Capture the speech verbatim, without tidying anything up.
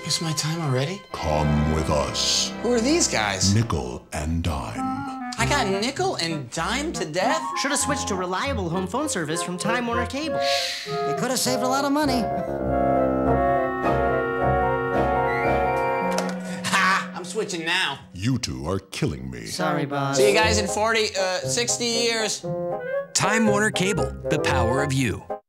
It's my time already? Come with us. Who are these guys? Nickel and dime. I got nickel and dime to death? Should have switched to reliable home phone service from Time Warner Cable. You could have saved a lot of money. Ha! I'm switching now. You two are killing me. Sorry, boss. See you guys in forty, uh, sixty years. Time Warner Cable, the power of you.